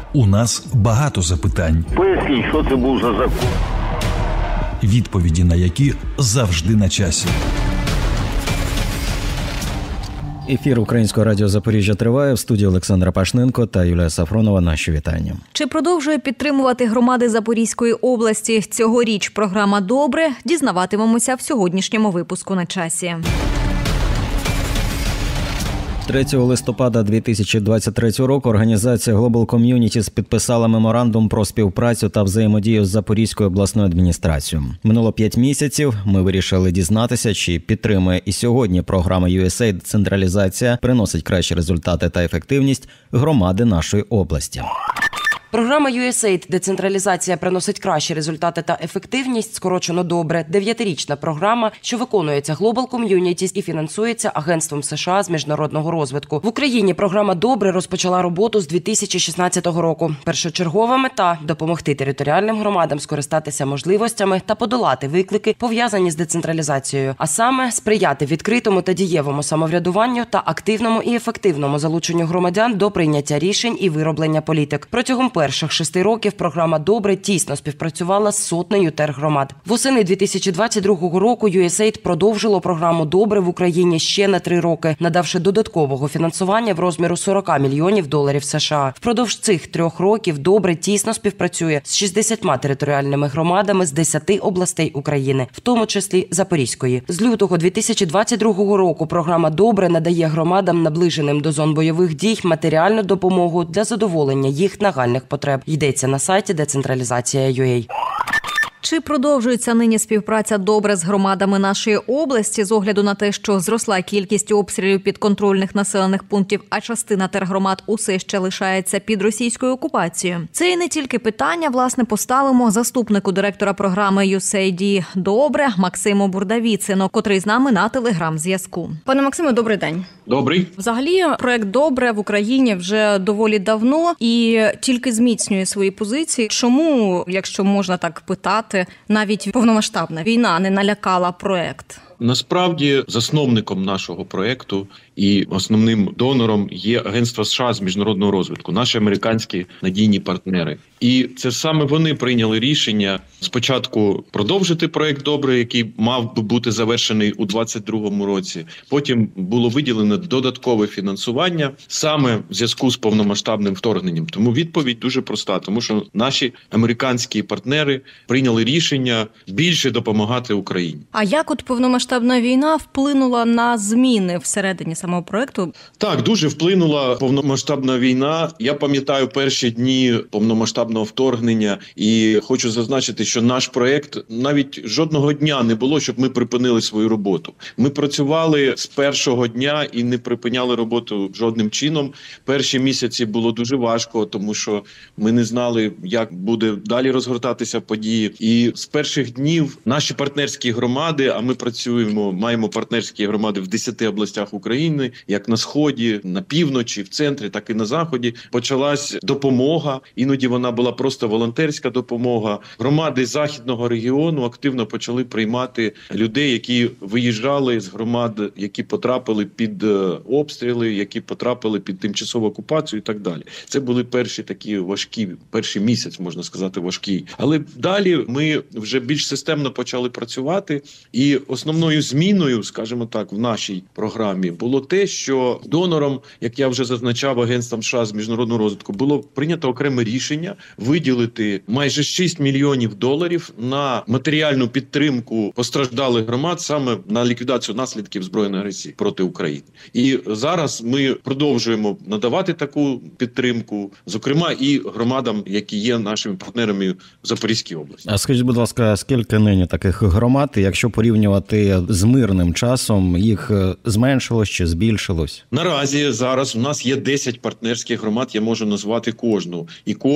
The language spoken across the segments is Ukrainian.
У нас багато запитань. Поясніть, що це був за закон? Відповіді на які завжди на часі. Ефір Українського радіо Запоріжжя триває. В студії Олександра Пашненко та Юлія Сафронова. Наші вітання. Чи продовжує підтримувати громади Запорізької області цьогоріч програма «Добре»? Дізнаватимемося в сьогоднішньому випуску «На часі». 3 листопада 2023 року організація Global Communities підписала меморандум про співпрацю та взаємодію з Запорізькою обласною адміністрацією. Минуло 5 місяців. Ми вирішили дізнатися, чи підтримує і сьогодні програма USAID «Децентралізація» приносить кращі результати та ефективність громади нашої області. Програма USAID «Децентралізація» приносить кращі результати та ефективність, скорочено «Добре». 9-річна програма, що виконується Global Communities і фінансується Агентством США з міжнародного розвитку. В Україні програма «Добре» розпочала роботу з 2016 року. Першочергова мета – допомогти територіальним громадам скористатися можливостями та подолати виклики, пов'язані з децентралізацією, а саме сприяти відкритому та дієвому самоврядуванню та активному і ефективному залученню громадян до прийняття рішень і вироблення політик. Протягом перших 6 років програма «Добре» тісно співпрацювала з сотнею тергромад. Восени 2022 року USAID продовжило програму «Добре» в Україні ще на 3 роки, надавши додаткового фінансування в розміру $40 мільйонів США. Впродовж цих 3 років «Добре» тісно співпрацює з 60 територіальними громадами з 10 областей України, в тому числі Запорізької. З лютого 2022 року програма «Добре» надає громадам, наближеним до зон бойових дій, матеріальну допомогу для задоволення їх нагальних потреб. Йдеться на сайті «Децентралізація.UA». Чи продовжується нині співпраця «Добре» з громадами нашої області з огляду на те, що зросла кількість обстрілів підконтрольних населених пунктів, а частина тергромад усе ще лишається під російською окупацією? Це і не тільки питання, власне, поставимо заступнику директора програми USAID «Добре» Максиму Бурдавіцину, котрий з нами на телеграм-зв'язку. Пане Максиме, добрий день. Добрий. Взагалі, проект «Добре» в Україні вже доволі давно і тільки зміцнює свої позиції. Чому, якщо можна так питати, навіть повномасштабна війна не налякала проект? Насправді, засновником нашого проекту і основним донором є Агентство США з міжнародного розвитку, наші американські надійні партнери. І це саме вони прийняли рішення спочатку продовжити проект «Добре», який мав би бути завершений у 2022 році. Потім було виділено додаткове фінансування саме в зв'язку з повномасштабним вторгненням. Тому відповідь дуже проста, тому що наші американські партнери прийняли рішення більше допомагати Україні. А як от повномасштабна війна вплинула на зміни всередині самого проекту? Так, дуже вплинула повномасштабна війна. Я пам'ятаю перші дні повномасштабного вторгнення і хочу зазначити, що наш проект навіть жодного дня не було, щоб ми припинили свою роботу. Ми працювали з першого дня і не припиняли роботу жодним чином. Перші місяці було дуже важко, тому що ми не знали, як буде далі розгортатися події. І з перших днів наші партнерські громади, а ми працюємо, маємо партнерські громади в 10 областях України, як на Сході, на півночі, в центрі, так і на Заході, почалась допомога. Іноді вона була просто волонтерська допомога. Громади Західного регіону активно почали приймати людей, які виїжджали з громад, які потрапили під обстріли, які потрапили під тимчасову окупацію і так далі. Це були перші такі важкі, перший місяць, можна сказати, важкий. Але далі ми вже більш системно почали працювати. І основною зміною, скажімо так, в нашій програмі було те, що донором, як я вже зазначав, Агентством США з міжнародного розвитку, було прийнято окреме рішення виділити майже $6 мільйонів на матеріальну підтримку постраждалих громад саме на ліквідацію наслідків збройної агресії проти України. І зараз ми продовжуємо надавати таку підтримку, зокрема і громадам, які є нашими партнерами в Запорізькій області. А скажіть, будь ласка, скільки нині таких громад, якщо порівнювати з мирним часом, їх зменшилось чи збільшилось? Наразі зараз у нас є 10 партнерських громад, я можу назвати кожну. І кожна для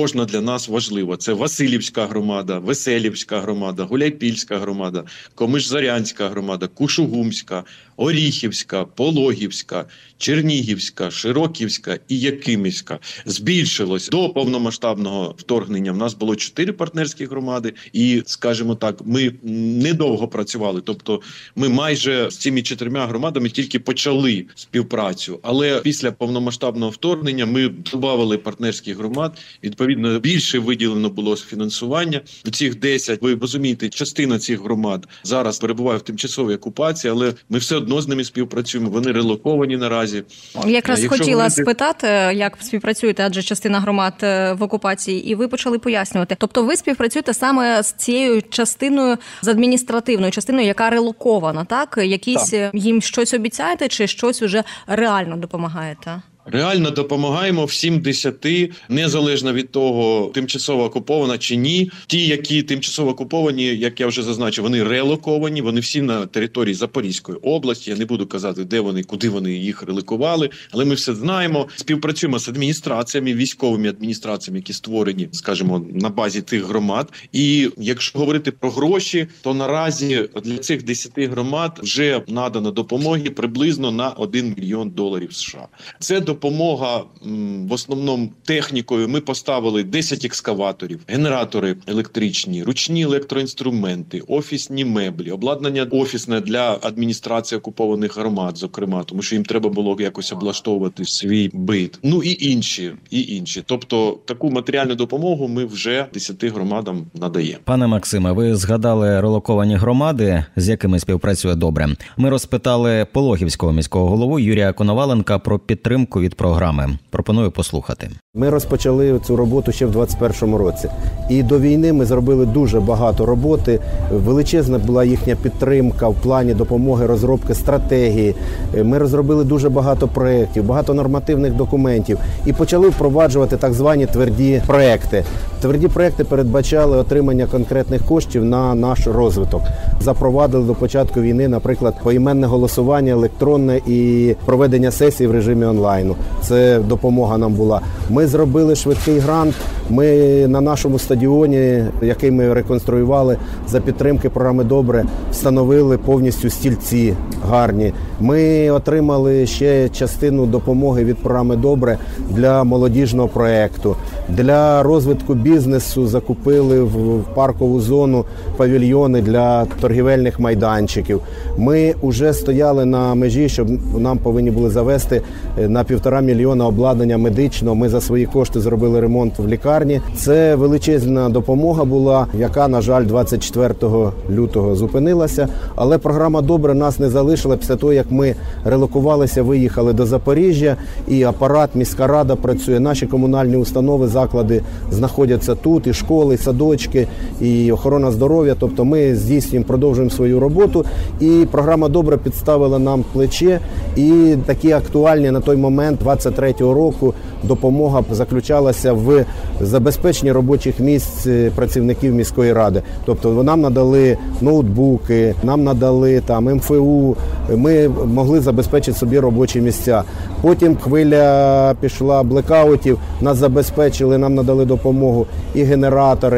нас важливо. Це Василівська громада, Веселівська громада, Гуляйпільська громада, Комиш-Зарянська громада, Кушугумська, Оріхівська, Пологівська, Чернігівська, Широківська і Якимівська. Збільшилось до повномасштабного вторгнення. В нас було 4 партнерські громади і, скажімо так, ми недовго працювали. Тобто ми майже з цими 4 громадами тільки почали співпрацю. Але після повномасштабного вторгнення ми додавали партнерських громад. Відповідно, більше виділено було фінансування. Цих 10, ви розумієте, частина цих громад зараз перебуває в тимчасовій окупації, але ми все одно з ними співпрацюємо. Вони релоковані наразі. Якраз хотіла спитати, як співпрацюєте, адже частина громад в окупації, і ви почали пояснювати. Тобто ви співпрацюєте саме з цією частиною, з адміністративною частиною, яка релокована, так? Якісь їм щось обіцяєте чи щось уже реально допомагаєте? Реально допомагаємо всім 10, незалежно від того, тимчасово окупована чи ні. Ті, які тимчасово окуповані, як я вже зазначив, вони релоковані, вони всі на території Запорізької області. Я не буду казати, де вони, куди вони їх релокували, але ми все знаємо. Співпрацюємо з адміністраціями, військовими адміністраціями, які створені, скажімо, на базі тих громад. І якщо говорити про гроші, то наразі для цих 10 громад вже надано допомоги приблизно на $1 мільйон США. Це допомога в основному технікою. Ми поставили 10 екскаваторів, генератори електричні, ручні електроінструменти, офісні меблі, обладнання офісне для адміністрації окупованих громад, зокрема, тому що їм треба було якось облаштовувати свій бит. Ну і інші. Тобто таку матеріальну допомогу ми вже 10 громадам надаємо. Пане Максиме, ви згадали релоковані громади, з якими співпрацює добре. Ми розпитали Пологівського міського голову Юрія Коноваленка про підтримку від програми. Пропоную послухати. Ми розпочали цю роботу ще в 2021 році. І до війни ми зробили дуже багато роботи. Величезна була їхня підтримка в плані допомоги розробки стратегії. Ми розробили дуже багато проєктів, багато нормативних документів і почали впроваджувати так звані тверді проєкти. Тверді проєкти передбачали отримання конкретних коштів на наш розвиток. Запровадили до початку війни, наприклад, поіменне голосування електронне і проведення сесій в режимі онлайну. Це допомога нам була. Ми зробили швидкий грант. Ми на нашому стадіоні, який ми реконструювали за підтримки програми «Добре», встановили повністю стільці гарні. Ми отримали ще частину допомоги від програми «Добре» для молодіжного проєкту. Для розвитку бізнесу закупили в паркову зону павільйони для торгівельних майданчиків. Ми вже стояли на межі, щоб нам повинні були завести на 1,5 мільйона обладнання медичного. Ми за свої кошти зробили ремонт в лікарні. Це величезна допомога була, яка, на жаль, 24 лютого зупинилася. Але програма «Добре» нас не залишила після того, як ми релокувалися, виїхали до Запоріжжя, і апарат, міська рада працює, наші комунальні установи, заклади знаходяться тут, і школи, і садочки, і охорона здоров'я. Тобто ми здійснюємо, продовжуємо свою роботу. І програма «Добре» підставила нам плече. І такі актуальні на той момент, 23-го року, допомога заключалася в забезпеченні робочих місць працівників міської ради. Тобто нам надали ноутбуки, нам надали МФУ, ми могли забезпечити собі робочі місця. Потім хвиля пішла блекаутів, нас забезпечили, нам надали допомогу і генератори,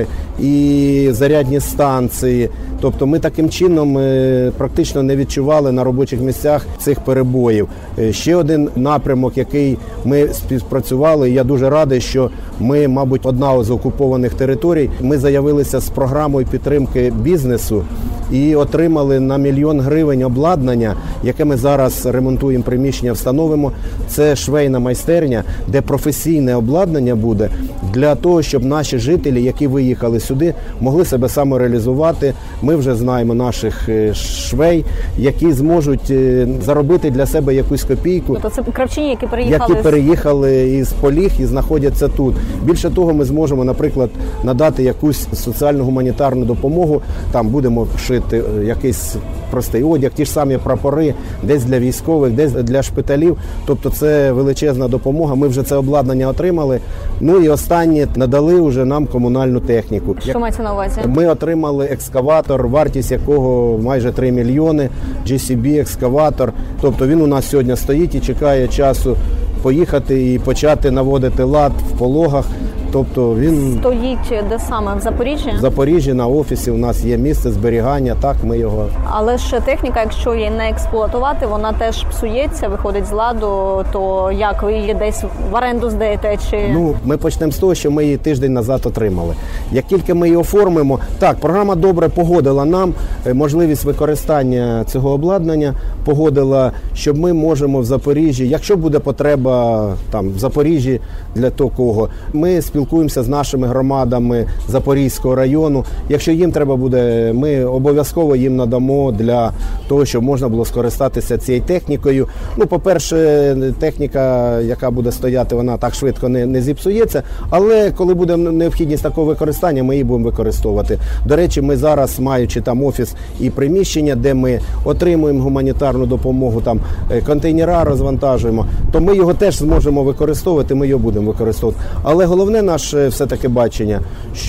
і зарядні станції. Тобто ми таким чином практично не відчували на робочих місцях цих перебоїв. Ще один напрямок, який ми співпрацювали, і я дуже радий, що ми, мабуть, одна з окупованих територій, ми заявилися з програмою підтримки бізнесу і отримали на $1 мільйон обладнання, яке ми зараз ремонтуємо приміщення, встановимо. Це швейна майстерня, де професійне обладнання буде для того, щоб наші жителі, які виїхали сюди, могли себе самореалізувати. Ми вже знаємо наших швей, які зможуть заробити для себе якусь копійку. Тобто це кравчині, які переїхали із Поліг і знаходяться тут. Більше того, ми зможемо, наприклад, надати якусь соціально-гуманітарну допомогу. Там будемо шити якийсь простий одяг, ті ж самі прапори, десь для військових, десь для шпиталів. Тобто це величезна допомога. Ми вже це обладнання отримали. Ну і останнє, надали вже нам комунальну техніку. Що мається на увазі? Ми отримали екскаватор, вартість якого майже 3 мільйони, GCB-екскаватор. Тобто він у нас сьогодні стоїть і чекає часу поїхати і почати наводити лад в Пологах. Тобто він стоїть де саме? В Запоріжжі? В Запоріжжі на офісі у нас є місце зберігання, так, ми його... Але ж техніка, якщо її не експлуатувати, вона теж псується, виходить з ладу, то як, ви її десь в оренду здаєте? Чи... Ми почнемо з того, що ми її тиждень назад отримали. Як тільки ми її оформимо... Так, програма «Добре» погодила нам можливість використання цього обладнання, погодила, що ми можемо в Запоріжжі, якщо буде потреба там в Запоріжжі для такого, ми спілкуємося з нашими громадами Запорізького району. Якщо їм треба буде, ми обов'язково їм надамо для того, щоб можна було скористатися цією технікою. По-перше, техніка, яка буде стояти, вона так швидко не зіпсується, але коли буде необхідність такого використання, ми її будемо використовувати. До речі, ми зараз, маючи там офіс і приміщення, де ми отримуємо гуманітарну допомогу, там контейнера розвантажуємо, то ми його теж зможемо використовувати, ми його будемо використовувати. Але головне наше все-таки бачення,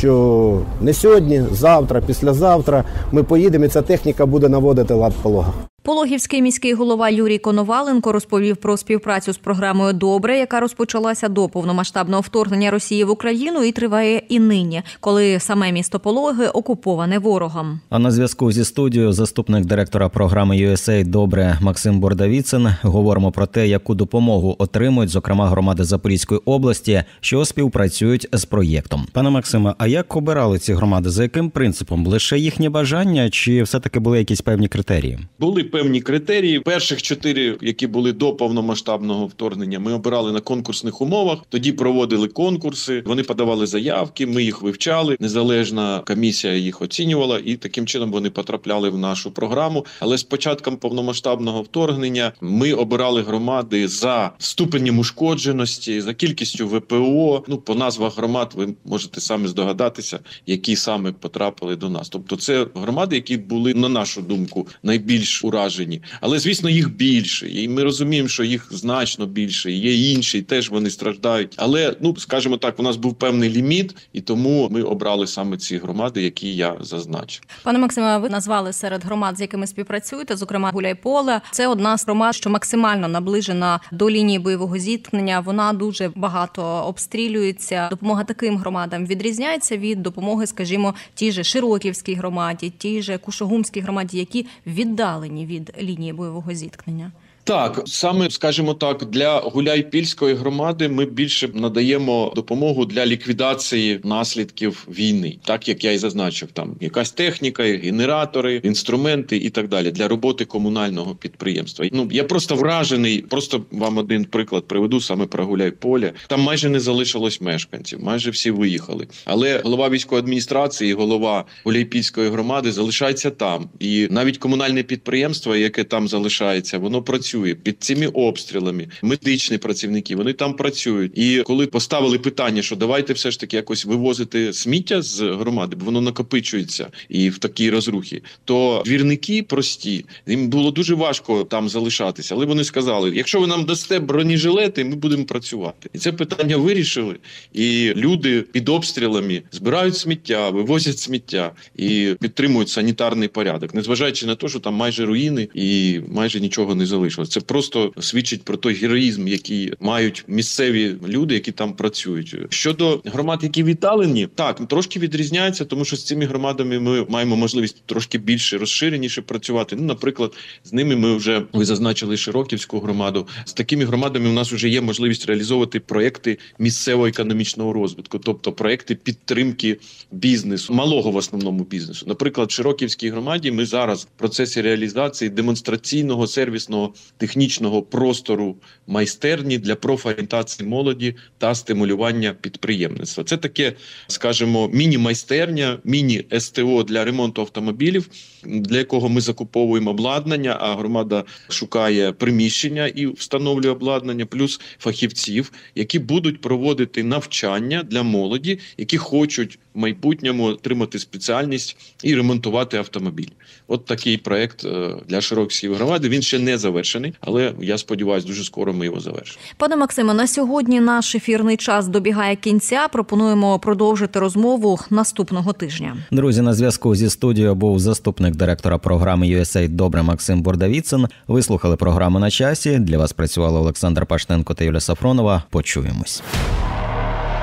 що не сьогодні, завтра, післязавтра ми поїдемо і ця техніка буде наводити лад в Пологах. Пологівський міський голова Юрій Коноваленко розповів про співпрацю з програмою «Добре», яка розпочалася до повномасштабного вторгнення Росії в Україну і триває і нині, коли саме місто Пологи окуповане ворогом. А на зв'язку зі студією заступник директора програми USAID «Добре» Максим Бордавіцин. Говоримо про те, яку допомогу отримують, зокрема, громади Запорізької області, що співпрацюють з проєктом. Пане Максиме, а як обирали ці громади? За яким принципом? Лише їхнє бажання чи все-таки були якісь певні критерії? Були певні критерії. Перших 4, які були до повномасштабного вторгнення, ми обирали на конкурсних умовах. Тоді проводили конкурси, вони подавали заявки, ми їх вивчали. Незалежна комісія їх оцінювала, і таким чином вони потрапляли в нашу програму. Але з початком повномасштабного вторгнення ми обирали громади за ступенем ушкодженості, за кількістю ВПО. По назвах громад ви можете самі здогадатися, які саме потрапили до нас. Тобто це громади, які були, на нашу думку, найбільш уражені. Але, звісно, їх більше. І ми розуміємо, що їх значно більше. Є інші, теж вони страждають. Але, скажімо так, у нас був певний ліміт, і тому ми обрали саме ці громади, які я зазначив. Пане Максиме, ви назвали серед громад, з якими співпрацюєте, зокрема Гуляйполе. Це одна з громад, що максимально наближена до лінії бойового зіткнення. Вона дуже багато обстрілюється. Допомога таким громадам відрізняється від допомоги, скажімо, тій же Широківській громаді, тій же Кушугумській громаді, які віддалені від лінії бойового зіткнення. Так, саме, скажімо так, для Гуляйпільської громади ми більше надаємо допомогу для ліквідації наслідків війни. Так, як я і зазначив, там якась техніка, генератори, інструменти і так далі для роботи комунального підприємства. Я просто вражений, просто вам один приклад приведу саме про Гуляйполе. Там майже не залишилось мешканців, майже всі виїхали. Але голова військової адміністрації, голова Гуляйпільської громади залишається там. І навіть комунальне підприємство, яке там залишається, воно працює під цими обстрілами. Медичні працівники, вони там працюють. І коли поставили питання, що давайте все ж таки якось вивозити сміття з громади, бо воно накопичується і в такій розрухі, то двірники прості, їм було дуже важко там залишатися. Але вони сказали, якщо ви нам дасте бронежилети, ми будемо працювати. І це питання вирішили. І люди під обстрілами збирають сміття, вивозять сміття і підтримують санітарний порядок. Незважаючи на те, що там майже руїни і майже нічого не залишилось. Це просто свідчить про той героїзм, який мають місцеві люди, які там працюють. Щодо громад, які віддалені, так, трошки відрізняється, тому що з цими громадами ми маємо можливість трошки більше, розширеніше працювати. Наприклад, з ними ми вже, ви зазначили Широківську громаду, з такими громадами у нас вже є можливість реалізовувати проекти місцевого економічного розвитку, тобто проекти підтримки бізнесу, малого в основному бізнесу. Наприклад, в Широківській громаді ми зараз в процесі реалізації демонстраційного сервісного технічного простору майстерні для профорієнтації молоді та стимулювання підприємництва. Це таке, скажімо, міні-майстерня, міні-СТО для ремонту автомобілів, для якого ми закуповуємо обладнання, а громада шукає приміщення і встановлює обладнання, плюс фахівців, які будуть проводити навчання для молоді, які хочуть в майбутньому отримати спеціальність і ремонтувати автомобіль. От такий проект для Широківської громади. Він ще не завершений, але я сподіваюся, дуже скоро ми його завершимо. Пане Максиме, на сьогодні наш ефірний час добігає кінця. Пропонуємо продовжити розмову наступного тижня. Друзі, на зв'язку зі студією був заступник директора програми USAID «Добре» Максим Бордавіцин. Ви слухали програму «На часі». Для вас працювали Олександр Пашненко та Юлія Сафронова. Почуємось.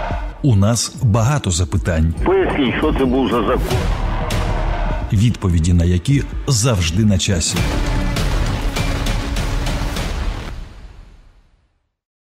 У нас багато запитань, Поясніть, що це був за закон. відповіді на які завжди на часі.